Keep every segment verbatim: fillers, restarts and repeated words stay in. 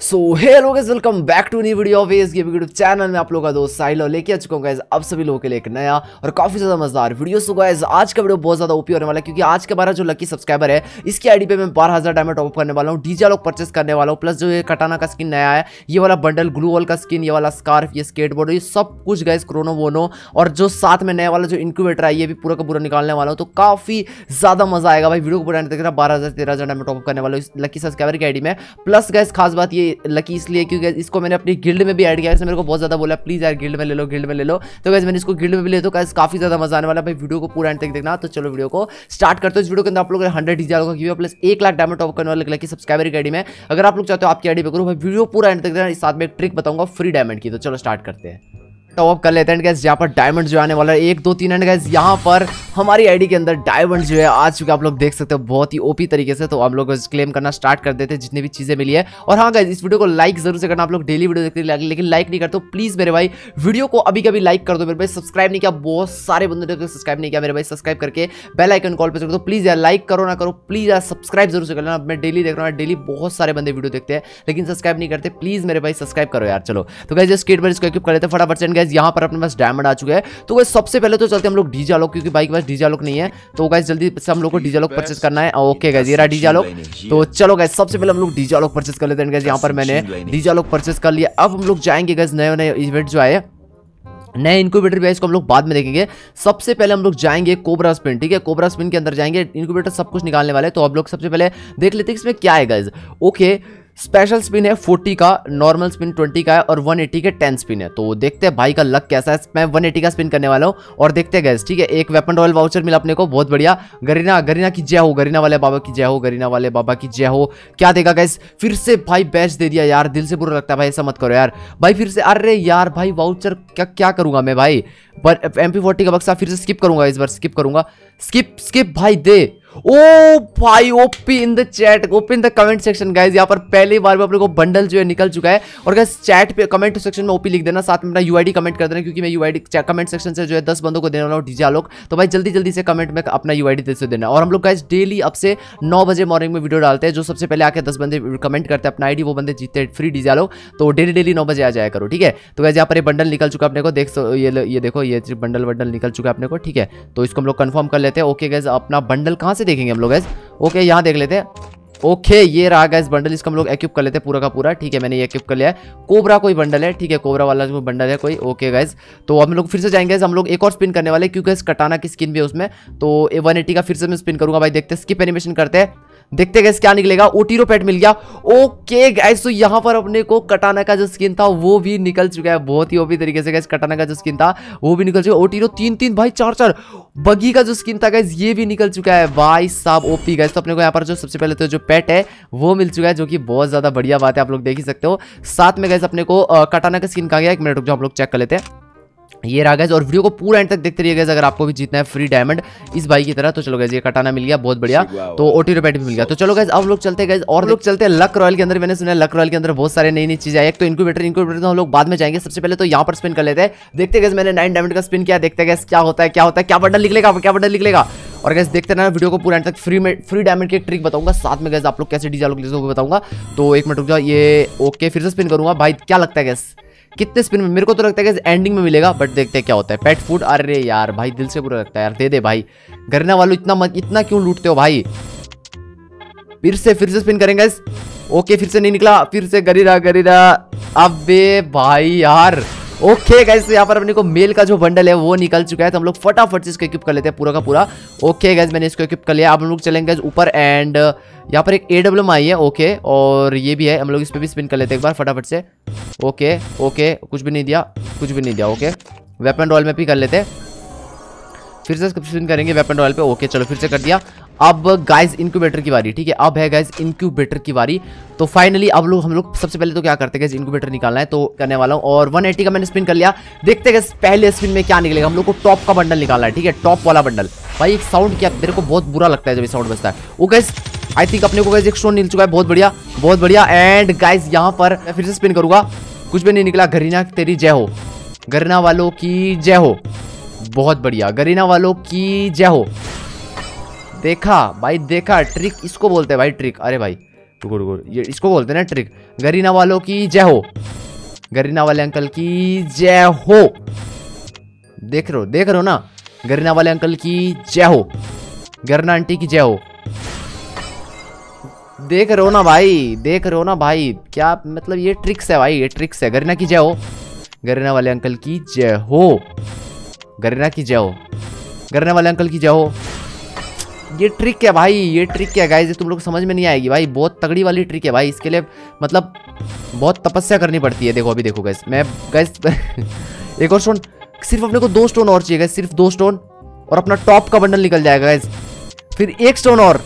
So hello guys, welcome back to new video of S game YouTube channel में। आप लोगों का दोस्त साहिल लेके आ चुका हूं गाइस अब सभी लोगों के लिए एक नया और काफी ज्यादा मजेदार वीडियो। सो गाइस आज का वीडियो बहुत ज्यादा ओपी होने वाला है, क्योंकि आज के हमारा जो लकी सब्सक्राइबर है इसकी आईडी पे मैं बारह हजार डायमंड टॉप करने वाला हूँ, डीजे लोग परचेस करने वाला हूँ। प्लस जो ये कटाना का स्किन नया है, ये वाला बंडल, ग्लू वॉल का स्किन, ये वाला स्कार्फ, ये स्केटबोर्ड, ये सब कुछ गाइस क्रोनो वोनो, और जो साथ में नया वाला जो इंक्यूबेटर है ये भी पूरा का पूरा निकालने वाला हूँ। तो काफी ज्यादा मजा आएगा भाई, वीडियो को पूरा देख रहा। बारह हजार तेरह हजार डायमंड टॉप करने वाला हूँ लकी सब्सक्राइबर की आईडी में। प्लस गाइस खास बात ये लकी इसलिए क्योंकि इसको मैंने अपनी गिल्ड में भी ऐड किया है। इसने मेरे को बहुत ज्यादा बोला प्लीज यार गिल्ड में ले लो, गिल्ड में ले लो। तो गाइस मैंने इसको गिल्ड में भी ले, तो गाइस काफी ज्यादा मजा आने वाला है भाई, वीडियो को पूरा एंड तक देखना। तो चलो वीडियो को स्टार्ट करते हैं। इस वीडियो के अंदर आप लोग हंड्रेड डीजे का गिव प्लस एक लाख डायमंड टॉप करने वाले लकी सब्सक्राइबर की आईडी में। अगर आप लोग चाहते हो आपकी आईडी पे करो भाई, वीडियो पूरा एंड तक देखना। इस साथ में एक ट्रिक बताऊंगा फ्री डायमंड की। तो चलो स्टार्ट करते हैं, टॉप कर लेते हैं गाइस। यहाँ पर डायमंड जो आने वाला है एक दो तीन एंड गाइस यहाँ पर हमारी आईडी के अंदर डायमंड जो है आ चुके आप लोग देख सकते हो बहुत ही ओपी तरीके से। तो हम लोग क्लेम करना स्टार्ट कर देते हैं जितनी भी चीजें मिली है। और हाँ गाइस इस वीडियो को लाइक जरूर से करना। आप लोग डेली वीडियो देखते हैं लेकिन लाइक नहीं करते, प्लीज मेरे भाई वीडियो को अभी कभी लाइक कर दो मेरे भाई। सब्सक्राइब नहीं किया, बहुत सारे बंदे ने सब्सक्राइब नहीं किया मेरे भाई, सब्सक्राइब करके बेल आइकन कॉल पे कर दो प्लीज यार। लाइक करो ना करो, प्लीज यार सब्सक्राइब जरूर से करना। मैं डेली देख रहा हूँ, डेली बहुत सारे बंदे वीडियो देखते हैं लेकिन सब्सक्राइब नहीं करते, प्लीज मेरे भाई सब्सक्राइब करो यार। चलो तो गाइस स्केट पर इसको इक्विप कर लेते हैं फटाफट से। गाइस यहाँ पर अपने पास डायमंड आ चुके हैं। तो गाइस सबसे पहले तो चलते हम लोग डीजे लॉक, क्योंकि बाइक के पास डीजे लॉक नहीं है। तो गाइस जल्दी से हम लोग को डीजे लॉक परचेस करना है। ओके गाइस ये रहा डीजे लॉक। तो चलो गाइस सबसे पहले हम लोग डीजे लॉक परचेस कर लेते हैं। गाइस यहाँ पर मैंने डीजे लॉक परचेस कर लिया। अब हम लोग जाएंगे गाइस नए नए इवेंट जो आए, नए इंक्यूबेटर भी है, इसको हम लोग बाद में देखेंगे। सबसे पहले हम लोग जाएंगे कोबरा स्पिन, ठीक है। कोबरा स्पिन के अंदर जाएंगे, इंक्यूबेटर सब कुछ निकालने वाले। तो अब लोग सबसे पहले देख लेते हैं इसमें क्या है गाइस। ओके स्पेशल स्पिन है फोर्टी का, नॉर्मल स्पिन ट्वेंटी का है और वन एटी के टेन स्पिन है। तो देखते हैं भाई का लक कैसा है। मैं वन एटी का स्पिन करने वाला हूँ और देखते हैं गाइस, ठीक है। एक वेपन रॉयल वाउचर मिला अपने को, बहुत बढ़िया। गरीना गरीना की जय हो, गरीना वाले बाबा की जय हो, गरीना वाले बाबा की जय हो। क्या देगा गाइस, फिर से भाई बैच दे दिया यार, दिल से बुरा लगता है भाई, ऐसा मत करो यार भाई फिर से। अरे यार भाई वाउचर क्या क्या करूंगा मैं भाई, पर एम पी फोर्टी का बक्सा फिर से स्किप करूंगा, इस बार स्किप करूंगा। स्किप स्किप भाई दे। ओ भाई OP in the chat, OP in the comment section guys. यहाँ पर पहली बार में अपने को बंडल जो है निकल चुका है। और गाइस चैट पे कमेंट सेक्शन में ओपी लिख देना, साथ में अपना यूआईडी कमेंट कर देना, क्योंकि मैं यूआईडी कमेंट सेक्शन से जो है दस बंदों को देने वाला हूँ डीजे लोग। तो भाई जल्दी जल्दी से कमेंट में अपना यूआईडी दे से देना। और हम लोग गाइस डेली अब से नौ बजे मॉर्निंग में वीडियो डालते हैं। जो सबसे पहले आके दस बंदे कमेंट करते हैं अपना आईडी, वो बंदे जीते हैं फ्री डीजे लोग। तो डेली डेली नौ बजे आ जाया करो, ठीक है। तो गाइस यहाँ पर ये बंडल निकल चुका अपने को, देख ये ये देखो ये बंडल बंडल निकल चुका है अपने को, ठीक है। तो इसको हम लोग कंफर्म कर लेते हैं। ओके गाइस अपना बंडल कहाँ से देखेंगे हम लोग गाइस, ओके okay, यहाँ देख लेते हैं। ओके okay, ये रहा गाइस बंडल, इसका हम लोग एक्यूप कर लेते हैं पूरा का पूरा, ठीक है। मैंने ये एक्यूप कर लिया है। कोबरा कोई बंडल है, ठीक है, कोबरा वाला जो बंडल है कोई। ओके okay, गाइस तो हम लोग फिर से जाएंगे। हम लोग एक और स्पिन करने वाले, क्योंकि इस कटाना की स्किन भी है उसमें। तो वन एटी का फिर से मैं स्पिन करूंगा भाई, देखते हैं स्किप एनिमेशन करते हैं, देखते हैं गाइस क्या निकलेगा। ओटीरो पेट मिल गया। ओके गाइस तो यहाँ पर अपने को कटाना का जो स्किन था वो भी निकल चुका है, बहुत ही ओपी तरीके से गाइस। कटाना का जो स्किन था वो भी निकल चुका है। ओटीरो तीन तीन भाई चार चार। बगी का जो स्किन था गाइस ये भी निकल चुका है भाई साहब, ओपी गाइस। तो अपने को यहाँ पर जो सबसे पहले तो जो पेट है वो मिल चुका है, जो कि बहुत ज्यादा बढ़िया बात है, आप लोग देख ही सकते हो। साथ में गाइस अपने को कटाना का स्किन कहा गया, एक मिनट रुक जाओ हम लोग चेक कर लेते हैं। ये रहा गाइस, और वीडियो को पूरा एंड तक देखते रहिए गाइस अगर आपको भी जीतना है फ्री डायमंड इस भाई की तरह। तो चलो गाइस ये कटाना मिल गया, बहुत बढ़िया। तो ओटी रिपेट भी मिल गया। तो चलो गाइस अब लोग चलते हैं गाइस, और लोग चलते हैं लक रॉयल के अंदर। मैंने सुना है लक रॉयल के अंदर बहुत सारे नई नई चीजें आई। एक तो इंक्यूबेटर, इंक्यूबेटर तो हम लोग बाद में जाएंगे। सबसे पहले तो यहाँ पर स्पिन कर लेते हैं, देखते हैं गाइस मैंने नाइन डायमंड का स्पिन किया, देखते हैं गाइस क्या होता है क्या होता है, क्या बंडल निकलेगा, क्या बंडल निकलेगा। और गाइस देखते रहना वीडियो को पूरा एंड तक। फ्री में फ्री डायमंड की ट्रिक बताऊंगा, साथ में गाइस आप लोग कैसे डीजे लोग ले बताऊंगा। तो एक मिनट रुक जाओ, ये ओके फिर से स्पिन करूंगा भाई। क्या लगता है गाइस कितने स्पिन में, मेरे को तो लगता है कि एंडिंग में मिलेगा, बट देखते हैं क्या होता है। पेट फूड, अरे यार भाई दिल से बुरा लगता है यार, दे दे भाई। गरना वालों इतना मत, इतना क्यों लूटते हो भाई। फिर से फिर से स्पिन करेंगे। ओके फिर से नहीं निकला, फिर से गरीरा गरीरा। अबे भाई यार ओके गाइस यहाँ पर अपने को मेल का जो बंडल है वो निकल चुका है। तो हम लोग फटाफट से इसको इक्विप कर लेते हैं पूरा का पूरा। ओके गाइस मैंने इसको इक्विप कर लिया। अब हम लोग चलेंगे ऊपर एंड यहाँ पर एक ए डब्ल्यू एम आई है, ओके, और ये भी है। हम लोग इस पे भी स्पिन कर लेते हैं एक बार फटाफट से। ओके ओके कुछ भी नहीं दिया, कुछ भी नहीं दिया। ओके वेपन रॉयल में भी कर लेते हैं, फिर से स्पिन करेंगे वेपन रॉयल पे। ओके चलो फिर से कर दिया। अब गाइस इंक्यूबेटर की बारी, ठीक है। अब है गाइस इंक्यूबेटर की बारी। तो फाइनली अब लोग हम लोग सबसे पहले तो क्या करते हैं गाइस, इंक्यूबेटर निकालना है तो करने वाला हूँ। और वन एटी का मैंने स्पिन कर लिया, देखते हैं गाइस पहले स्पिन में क्या निकलेगा। हम लोग को टॉप का बंडल निकालना है, ठीक है, टॉप वाला बंडल। भाई एक साउंड क्या, मेरे को बहुत बुरा लगता है जब ये साउंड बजता है। वो गाइस आई थिंक अपने को गाइस एक स्टोन मिल चुका है, बहुत बढ़िया बहुत बढ़िया। एंड गाइस यहाँ पर मैं फिर से स्पिन करूंगा, कुछ भी नहीं निकला। गरीना तेरी जय हो, गरीना वालों की जय हो, बहुत बढ़िया, गरीना वालों की जय हो। देखा भाई देखा, ट्रिक इसको बोलते हैं भाई, ट्रिक। अरे भाई रुको रुको, ये इसको बोलते हैं ना ट्रिक। गरीना वालों की जय हो, गरीना वाले अंकल की जय हो। देख रहे हो देख रहे हो ना, गरीना वाले अंकल की जय हो, गरीना आंटी की जय हो। देख रहे हो ना भाई, देख रहे हो ना भाई, क्या मतलब ये ट्रिक्स है भाई, ये ट्रिक्स है। गरीना की जय हो, गरीना वाले अंकल की जय हो, गरीना की जय हो, गरीना वाले अंकल की जय हो। ये ट्रिक है भाई, ये ट्रिक है गाइस, तुम लोग को समझ में नहीं आएगी भाई, बहुत तगड़ी वाली ट्रिक है भाई। इसके लिए मतलब बहुत तपस्या करनी पड़ती है। देखो अभी देखो गाइस, मैं गाइस एक और स्टोन, सिर्फ अपने को दो स्टोन और चाहिए गाइस, सिर्फ दो स्टोन और अपना टॉप का बंडल निकल जाएगा गाइस। फिर एक स्टोन और,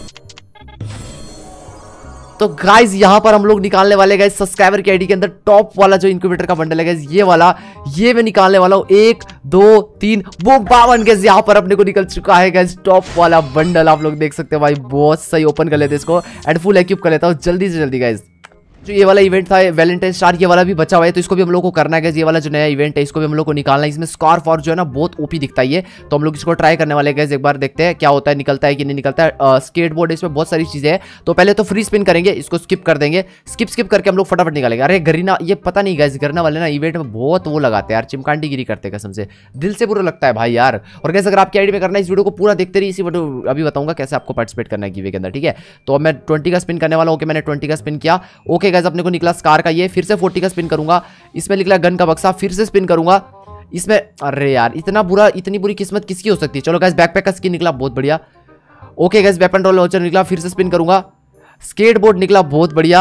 तो गाइस यहाँ पर हम लोग निकालने वाले गाइस सब्सक्राइबर की आईडी के अंदर टॉप वाला जो इंक्यूबेटर का बंडल है गाइस, ये वाला, ये मैं निकालने वाला हूँ। एक दो तीन वो बावन गाइस, यहाँ पर अपने को निकल चुका है गाइस टॉप वाला बंडल। आप लोग देख सकते हो भाई, बहुत सही। ओपन कर लेते हैं इसको एंड फुल एक्यूप कर लेता हूँ जल्दी से जल्दी गाइस। जो ये वाला इवेंट था वैलेंटाइन स्टार, ये वाला भी बचा हुआ है, तो इसको भी हम लोग को करना है। ये वाला जो नया इवेंट है इसको भी हम लोग को निकालना है। इसमें स्कार्फ और जो है ना बहुत ओपी दिखता है ये, तो हम लोग इसको ट्राई करने वाले हैं। एक बार देखते हैं क्या होता है, निकलता है कि नहीं निकलता है। स्केटबोर्ड, इसमें बहुत सारी चीजें हैं, तो पहले तो फ्री स्पिन करेंगे, इसको स्किप कर देंगे। स्किप स्किप करके हम लोग फटाफट निकालेंगे। अरे गरीना, ये पता नहीं गाइस, गरीना वाले ना इवेंट में बहुत वो लगाते हैं यार, चिमकांडी गिरी करते हैं कसम से, दिल से बुरा लगता है भाई यार। और गाइस अगर आपकी आईडी में करना है, इस वीडियो को पूरा देखते रहिए, इसी वीडियो अभी बताऊंगा कैसे आपको पार्टिसिपेट करना है गिवे के अंदर, ठीक है। तो अब मैं ट्वेंटी का स्पिन करने वाला हूँ। ओके मैंने ट्वेंटी का स्पिन किया। ओके गाइस अपने को निकला का ये, फिर से फोर्टी का स्पिन करूंगा। इसमें निकला गन का बक्सा, फिर से स्पिन करूंगा इसमें। अरे यार इतना बुरा, इतनी बुरी किस्मत किसकी हो सकती है। चलो गाइस बैकपैक का स्किन निकला, बहुत बढ़िया। Okay guys weapon roll launcher निकला, फिर से स्पिन करूंगा। स्केटबोर्ड निकला, बहुत बढ़िया।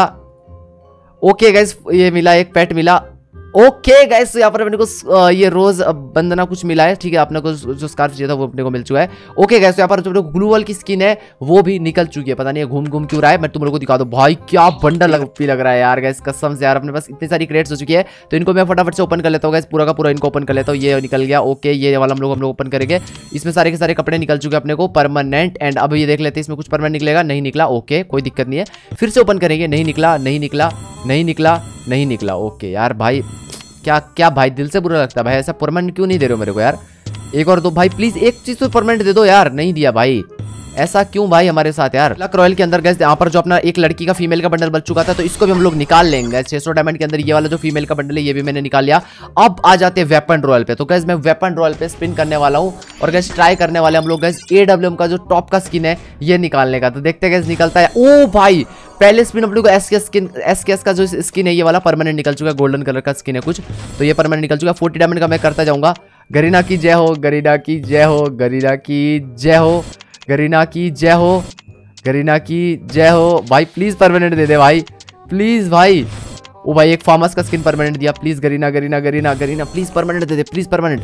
ओके गाइस ये मिला, एक पेट मिला। ओके गाइस यहाँ पर अपने को ये रोज बंदना कुछ मिला है, ठीक है। अपने को जो स्कार्फ चाहिए था वो अपने को मिल चुका है। ओके गाइस यहाँ पर जो ग्लू वॉल की स्किन है वो भी निकल चुकी है, पता नहीं घूम घूम क्यों रहा है। मैं तुम लोगों को दिखा दूं भाई, क्या बंडल लग, लग रहा है यार गाइस, कसम से यार। अपने पास इतनी सारी क्रेट्स हो चुकी है, तो इनको मैं फटाफट से ओपन कर लेता हूँ गाइस, पूरा का पूरा इनको ओपन कर लेता हूँ। ये निकल गया। ओके ये वाला हम लोग हम लोग ओपन करेंगे। इसमें सारे के सारे कपड़े निकल चुके हैं अपने को परमानेंट। एंड अब ये देख लेते हैं इसमें कुछ परमानेंट निकलेगा, नहीं निकला। ओके कोई दिक्कत नहीं है, फिर से ओपन करेंगे। नहीं निकला, नहीं निकला, नहीं निकला, नहीं निकला। ओके यार भाई, क्या क्या भाई, दिल से बुरा लगता है भाई, ऐसा परमानेंट क्यों नहीं दे रहे हो मेरे को यार। एक और दो भाई प्लीज, एक चीज तो परमानेंट दे दो यार, नहीं दिया भाई, ऐसा क्यों भाई हमारे साथ यार। लक रॉयल के अंदर गैस यहाँ पर जो अपना एक लड़की का फीमेल का बंडल बच चुका था, तो इसको भी हम लोग निकाल लेंगे। छह सौ डायमंड के अंदर ये वाला जो फीमेल का बंडल है ये भी मैंने निकाल लिया। अब आ जाते हैं वेपन रॉयल पे। तो गैस मैं वेपन रॉयल पे स्पिन करने वाला हूँ और गैस ट्राई करने वाले हम लोग गैस ए डब्ल्यू एम का जो टॉप का स्किन है ये निकालने का। तो देखते हैं गैस निकलता है। ओ भाई पहले स्पिन हम लोग को एस के स्किन, एस के एस का जो स्किन है ये वाला परमानेंट निकल चुका है, गोल्डन कलर का स्किन है कुछ, तो ये परमानेंट निकल चुका है। फोर्टी डायमंड का मैं करता जाऊंगा। गरीना की जय हो, गरीना की जय हो, गरीना की जय हो, गरीना की जय हो, गरीना की जय हो। भाई प्लीज परमानेंट दे दे भाई, प्लीज भाई। ओ भाई एक फार्मस का स्किन परमानेंट दिया, please Garena Garena Garena Garena please permanent दे दे, प्लीज परमानेंट।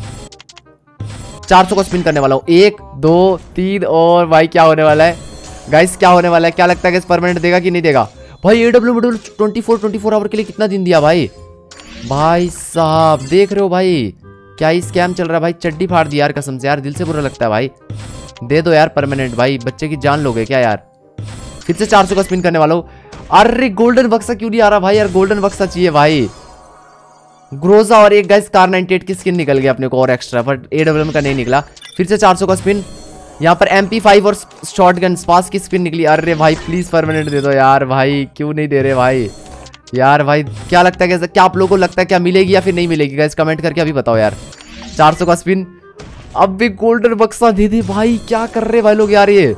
चार सौ का स्पिन करने वाला हूँ, एक दो तीन और भाई क्या होने वाला है गाइस, क्या होने वाला है, क्या लगता है कि परमानेंट देगा कि नहीं देगा। भाई AW module twenty four twenty four hour के लिए कितना दिन दिया भाई, भाई साहब देख रहे हो भाई क्या ही स्कैम चल रहा है भाई, चड्डी फाड़ दी यार कसम से यार, दिल से बुरा लगता है भाई। दे दो यार परमानेंट भाई, बच्चे की जान लोगे क्या यार। फिर से चार सौ का स्पिन करने वाला हूँ। अरे गोल्डन बक्सा क्यों नहीं आ रहा भाई यार, गोल्डन बक्सा चाहिए भाई। ग्रोजा और एक गाइस कार नाइंटी एट की स्किन निकल गई अपने को और एक्स्ट्रा, बट एडब्ल्यूएम का नहीं निकला। फिर से चार सौ का स्पिन, यहाँ पर एम पी फाइव और शॉटगन स्पास की स्पिन निकली। अरे भाई प्लीज परमानेंट दे दो यार भाई, क्यों नहीं दे रहे भाई यार। भाई क्या लगता है कैसे, क्या आप लोगों को लगता है क्या मिलेगी या फिर नहीं मिलेगी गाइस, कमेंट करके अभी बताओ यार। चार सौ का स्पिन, अब भी गोल्डन बक्सा दे दे भाई, क्या कर रहे भाई लोग यार ये।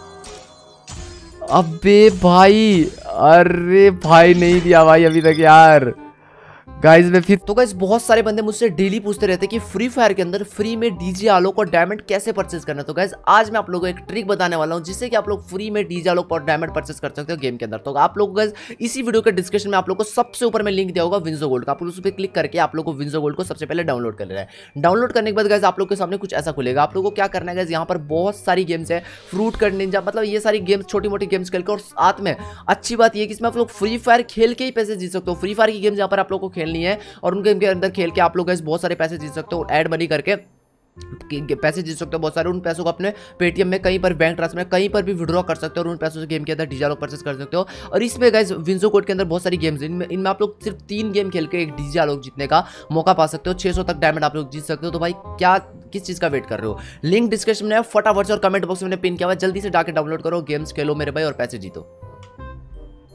अबे भाई, अरे भाई नहीं दिया भाई अभी तक यार गाइस में। फिर तो गाइस बहुत सारे बंदे मुझसे डेली पूछते रहते हैं कि फ्री फायर के अंदर फ्री में डीजे आलोक और डायमंड कैसे परचेज करना है। तो गाइस आज मैं आप लोगों को एक ट्रिक बताने वाला हूं जिससे कि आप लोग फ्री में डीजे आलोक और डायमंड परचेज कर सकते हो गेम के अंदर। तो आप लोग गाइस इसी वीडियो के डिस्क्रिप्शन में आप लोग को सबसे ऊपर में लिंक दिया होगा विंजो गोल्ड का, आप लोग उस पर क्लिक करके आप लोग को विंजो गोल्ड को सबसे पहले डाउनलोड कर लेना है। डाउनलोड करने के बाद गाइस आप लोग के सामने कुछ ऐसा खुलेगा। आप लोगों को क्या करना है गाइस, यहाँ पर बहुत सारी गेम्स है, फ्रूट कट निंजा, मतलब ये सारी गेम्स छोटी मोटी गेम्स खेल के, और साथ में अच्छी बात ये कि इसमें आप लोग फ्री फायर खेल के ही पैसे जीत सकते हो। फ्री फायर की गेम्स यहाँ पर आप लोग को खेलनी है और गेम के अंदर खेल के आप लोग बहुत सारे पैसे जीत सकते हो, ऐड मनी करके पैसे जीत सकते हो बहुत सारे। उन पैसों को अपने पेटीएम में, कहीं पर बैंक ट्रांसफर में, कहीं पर भी विड्रॉ कर सकते हो और उन पैसों से गेम के अंदर डीजे आलोक परचेस कर सकते हो। और इसमें गाइस विंजो कोड के अंदर बहुत सारी गेम्स हैं, इनमें इनमें आप लोग सिर्फ तीन गेम खेल के एक डीजे आलोक जीतने का मौका पा सकते हो। छह सौ तक डायमंड आप लोग जीत सकते हो। तो भाई क्या किस चीज का वेट कर रहे हो, लिंक डिस्क्रिप्शन में है, फटाफट से और कमेंट बॉक्स में पिन किया हुआ, जल्दी से जाकर डाउनलोड करो, गेम्स खेलो मेरे भाई और पैसे जीतो।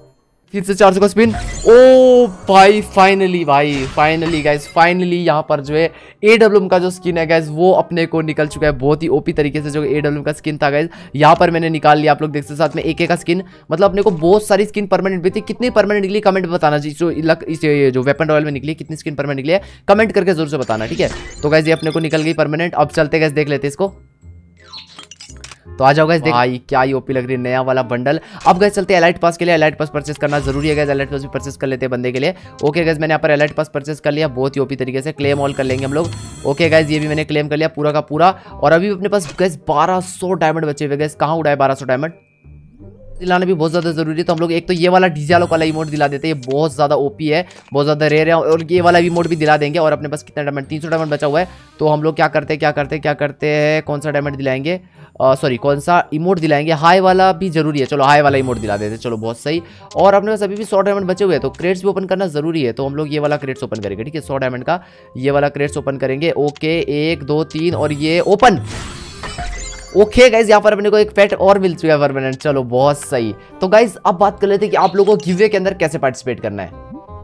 फिर से चार सौ का स्पिन। ओ भाई फाइनली भाई फाइनली गाइस फाइनली यहाँ पर जो है ए डब्ल्यू एम का जो स्किन है गाइस वो अपने को निकल चुका है बहुत ही ओपी तरीके से। जो ए डब्ल्यू एम का स्किन था गाइस यहाँ पर मैंने निकाल लिया, आप लोग देख सकते साथ में एक एक का स्किन। मतलब अपने को बहुत सारी स्किन परमानेंट भी थी। कितनी परमानेंट निकली कमेंट में बताना जी। जो लक इस जो वेपन रॉयल में निकली कितनी स्किन परमानेंट निकली है कमेंट करके जरूर से बताना, ठीक है। तो गाइस ये अपने को निकल गई परमानेंट। अब चलते गाइस देख लेते इसको। तो आ जाओ गाइस देख भाई क्या ही ओपी लग रही है नया वाला बंडल। अब गाइस चलते हैं एलाइट पास के लिए। एलाइट पास परचेस करना जरूरी है गाइस, एलाइट पास भी परचेस कर लेते हैं बंदे के लिए। ओके गाइस मैंने यहाँ पर एलाइट पास परचेस कर लिया बहुत ही ओपी तरीके से। क्लेम ऑल कर लेंगे हम लोग। ओके गाइस ये भी मैंने क्लेम कर लिया पूरा का पूरा। और अभी अपने पास गाइस बारह सौ डायमंड बचे हुए। गाइस कहाँ उड़ाए बारह सौ डायमंड, दिलाना भी बहुत ज्यादा जरूरी है। तो हम लोग एक तो ये वाला डीजालो वाला इमोट दिला देते हैं, ये बहुत ज्यादा ओपी है, बहुत ज्यादा रेयर है। और ये वाला इमोट भी दिला देंगे। और अपने पास कितना डायमंड, तीन सौ डायमंड बचा हुआ है। तो हम लोग क्या करते हैं क्या करते हैं क्या करते हैं कौन सा डायमंड दिलाएंगे, सॉरी कौन सा इमोट दिलाएंगे। हाई वाला भी जरूरी है, चलो हाई वाला इमोट दिला देते हैं। चलो बहुत सही। और अपने पास अभी भी सौ डायमंड बचे हुए हैं तो क्रेट्स भी ओपन करना जरूरी है। तो हम लोग ये वाला क्रेट्स ओपन करेंगे, ठीक है। सौ डायमंड का ये वाला क्रेट्स ओपन करेंगे। ओके एक दो तीन और ये ओपन। ओके गाइज यहाँ पर अपने को एक पेट और मिल चुका है परमानेंट। चलो बहुत सही। तो गाइज अब बात कर लेते हैं कि आप लोगों को गिवे के अंदर कैसे पार्टिसिपेट करना है।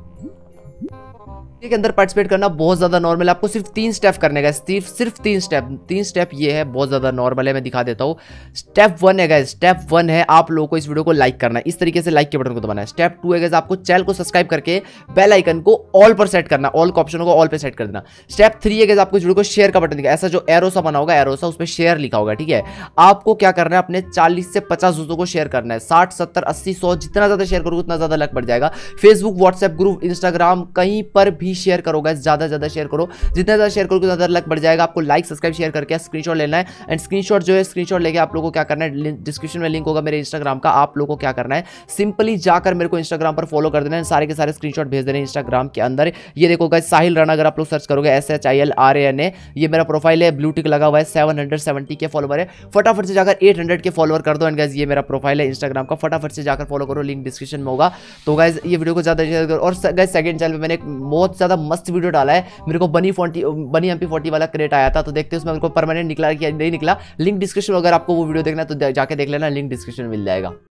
के अंदर पार्टिसिपेट करना बहुत ज्यादा नॉर्मल है। आपको सिर्फ तीन स्टेप करने का, सिर्फ सिर्फ तीन स्टेप तीन स्टेप ये है, बहुत ज्यादा नॉर्मल है। मैं दिखा देता हूँ। स्टेप वन है गाइस, स्टेप वन है आप लोगों को इस वीडियो को लाइक करना है, इस तरीके से लाइक के बटन को दबाना है। स्टेप टू है गाइस आपको चैनल को सब्सक्राइब करके बेल आइकन को ऑल पर सेट करना, ऑल का ऑप्शन को ऑल पे सेट कर देना। स्टेप थ्री है गाइस आपको इस वीडियो को शेयर का बटन दिखा, ऐसा जो एरो सा बना होगा एरो सा उस पर शेयर लिखा होगा, ठीक है। आपको क्या करना है अपने चालीस से पचास दोस्तों को शेयर करना है। साठ सत्तर अस्सी सौ जितना ज्यादा शेयर करोगे उतना ज्यादा लक बढ़ जाएगा। फेसबुक व्हाट्सएप ग्रुप इंस्टाग्राम कहीं पर भी शेयर करोगे, ज्यादा ज्यादा शेयर करो, जितना ज्यादा शेयर करोगे उतना ज्यादा लक बढ़ जाएगा। आपको लाइक सब्सक्राइब शेयर करके स्क्रीनशॉट लेना है। एंड स्क्रीनशॉट जो है स्क्रीनशॉट लेके आप लोगों को क्या करना है, डिस्क्रिप्शन में लिंक होगा मेरे इंस्टाग्राम का, आप लोगों को क्या करना है सिंपली जाकर मेरे को इंस्टाग्राम पर फॉलो कर देना है। सारे के सारे स्क्रीनशॉट भेज देना है इंस्टाग्राम के अंदर। ये देखो गाइस साहिल राणा, अगर आप लोग सर्च करोगे S H I L R A N A, ये मेरा प्रोफाइल है, ब्लू टिक लगा हुआ है, seven hundred seventy K follower है। फटाफट से जाकर एट हंड्रेड के फॉलोवर कर दो। एंड गाइस ये मेरा प्रोफाइल है इंस्टाग्राम का, फटाफट से जाकर फॉलो करो, लिंक डिस्क्रिप्शन में होगा। तो गाइस ये वीडियो को ज्यादा शेयर करो। और गाइस सेकंड चैनल पे मैंने एक बहुत ज्यादा मस्त वीडियो डाला है, मेरे को bunny forty bunny M P forty वाला क्रेट आया था, तो देखते हैं उसमें मेरे को परमानेंट निकला कि नहीं निकला। लिंक डिस्क्रिप्शन, अगर आपको वो वीडियो देखना है तो जाके देख लेना, लिंक डिस्क्रिप्शन में मिल जाएगा।